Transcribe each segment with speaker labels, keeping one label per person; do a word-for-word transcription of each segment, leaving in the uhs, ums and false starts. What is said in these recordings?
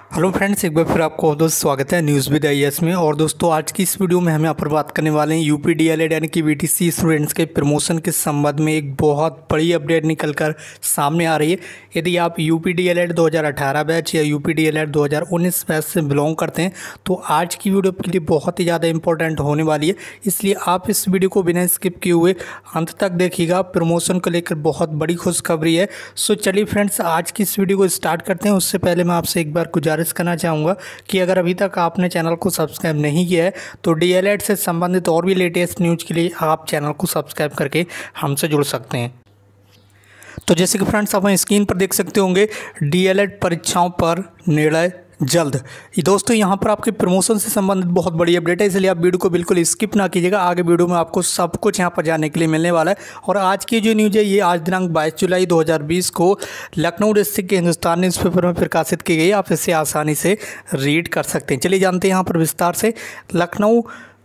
Speaker 1: Hello friends, एक बार फिर आपको दोस्त स्वागत है न्यूज़ विद आई एस में। और दोस्तों आज की इस वीडियो में हम यहाँ पर बात करने वाले हैं यूपी डीएलएड यानी कि बीटीसी स्टूडेंट्स के प्रमोशन के संबंध में एक बहुत बड़ी अपडेट निकल कर सामने आ रही है। यदि आप यूपी डीएलएड दो हज़ार अठारह बैच या यूपी डीएलएड दो हज़ार उन्नीस बैच से बिलोंग करते हैं तो आज की वीडियो आपके लिए बहुत ही ज़्यादा इंपॉर्टेंट होने वाली है, इसलिए आप इस वीडियो को बिना स्किप किए हुए अंत तक देखिएगा। प्रमोशन को लेकर बहुत बड़ी खुशखबरी है। सो चलिए फ्रेंड्स, आज की इस वीडियो को स्टार्ट करते हैं। उससे पहले मैं आपसे एक बार गुजारिश करना चाहूँगा कि अगर अभी तक आपने चैनल को सब्सक्राइब नहीं किया है तो डीएलएड से संबंधित और भी लेटेस्ट न्यूज़ के लिए आप चैनल को सब्सक्राइब करके हमसे जुड़ सकते हैं। तो जैसे कि फ्रेंड्स आप स्क्रीन पर देख सकते होंगे, डीएलएड परीक्षाओं पर निर्णय जल्द। दोस्तों यहाँ पर आपके प्रमोशन से संबंधित बहुत बड़ी अपडेट है, इसलिए आप वीडियो को बिल्कुल स्किप ना कीजिएगा। आगे वीडियो में आपको सब कुछ यहाँ पर जानने के लिए मिलने वाला है। और आज की जो न्यूज़ है ये आज दिनांक बाईस जुलाई दो हज़ार बीस को लखनऊ डिस्ट्रिक्ट के हिंदुस्तान न्यूज़पेपर में प्रकाशित की गई। आप इसे आसानी से रीड कर सकते हैं। चलिए जानते हैं यहाँ पर विस्तार से। लखनऊ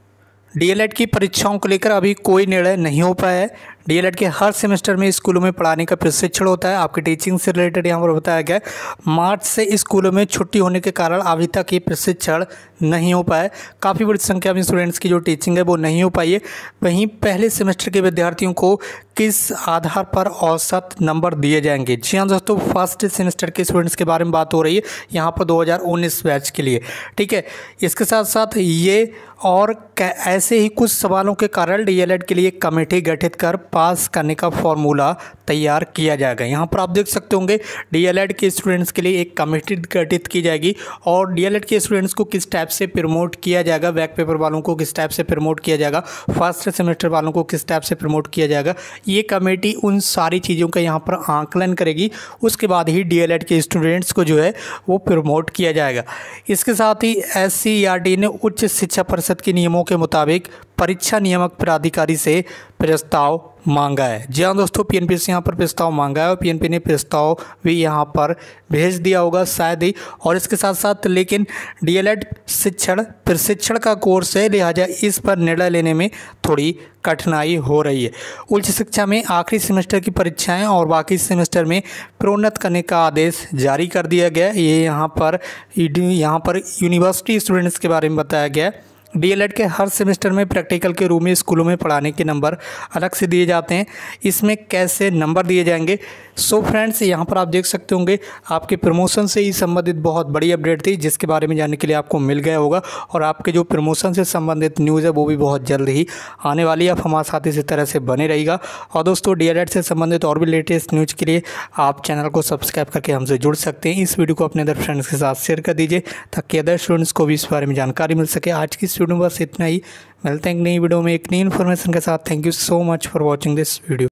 Speaker 1: डीएलएड की परीक्षाओं को लेकर अभी कोई निर्णय नहीं हो पाया है। डीएलएड के हर सेमेस्टर में स्कूलों में पढ़ाने का प्रशिक्षण होता है। आपकी टीचिंग से रिलेटेड यहाँ पर बताया गया है। मार्च से स्कूलों में छुट्टी होने के कारण अभी तक ये प्रशिक्षण नहीं हो पाया। काफ़ी बड़ी संख्या में स्टूडेंट्स की जो टीचिंग है वो नहीं हो पाई है। वहीं पहले सेमेस्टर के विद्यार्थियों को किस आधार पर औसत नंबर दिए जाएंगे? जी हाँ दोस्तों, फर्स्ट सेमेस्टर के स्टूडेंट्स के बारे में बात हो रही है यहाँ पर दो हज़ार उन्नीस बैच के लिए। ठीक है, इसके साथ साथ ये और ऐसे ही कुछ सवालों के कारण डीएलएड के लिए कमेटी गठित कर पास करने का फॉर्मूला तैयार किया जाएगा। यहाँ पर आप देख सकते होंगे डीएलएड के स्टूडेंट्स के लिए एक कमेटी गठित की जाएगी और डीएलएड के स्टूडेंट्स को किस टाइप से प्रमोट किया जाएगा, बैक पेपर वालों को किस टाइप से प्रमोट किया जाएगा, फर्स्ट सेमेस्टर वालों को किस टाइप से प्रमोट किया जाएगा, ये कमेटी उन सारी चीज़ों का यहाँ पर आंकलन करेगी। उसके बाद ही डीएलएड के स्टूडेंट्स को जो है वो प्रमोट किया जाएगा। इसके साथ ही एससीईआरटी ने उच्च शिक्षा परिषद के नियमों के मुताबिक परीक्षा नियामक प्राधिकारी से प्रस्ताव मांगा है। जी हाँ दोस्तों, पीएनपी से यहाँ पर प्रस्ताव मांगा है और पीएनपी ने प्रस्ताव भी यहाँ पर भेज दिया होगा शायद ही। और इसके साथ साथ लेकिन डीएलएड शिक्षण प्रशिक्षण का कोर्स है, लिहाजा इस पर निर्णय लेने में थोड़ी कठिनाई हो रही है। उच्च शिक्षा में आखिरी सेमेस्टर की परीक्षाएं और बाकी सेमेस्टर में प्रोन्नत करने का आदेश जारी कर दिया गया। ये यहाँ पर यहाँ पर यूनिवर्सिटी स्टूडेंट्स के बारे में बताया गया। डीएलएड के हर सेमेस्टर में प्रैक्टिकल के रूप में स्कूलों में पढ़ाने के नंबर अलग से दिए जाते हैं। इसमें कैसे नंबर दिए जाएंगे? सो फ्रेंड्स, यहाँ पर आप देख सकते होंगे आपके प्रमोशन से ही संबंधित बहुत बड़ी अपडेट थी, जिसके बारे में जानने के लिए आपको मिल गया होगा। और आपके जो प्रमोशन से संबंधित न्यूज़ है वो भी बहुत जल्द ही आने वाली है। आप हमारे साथ इसी तरह से बने रहिएगा। और दोस्तों, डीएलएड से संबंधित और भी लेटेस्ट न्यूज़ के लिए आप चैनल को सब्सक्राइब करके हमसे जुड़ सकते हैं। इस वीडियो को अपने अदर फ्रेंड्स के साथ शेयर कर दीजिए ताकि अदर स्टूडेंट्स को भी इस बारे में जानकारी मिल सके। आज की वीडियो बस इतना ही। मिलते हैं एक नई वीडियो में एक नई इन्फॉर्मेशन के साथ। Thank you so much for watching this video.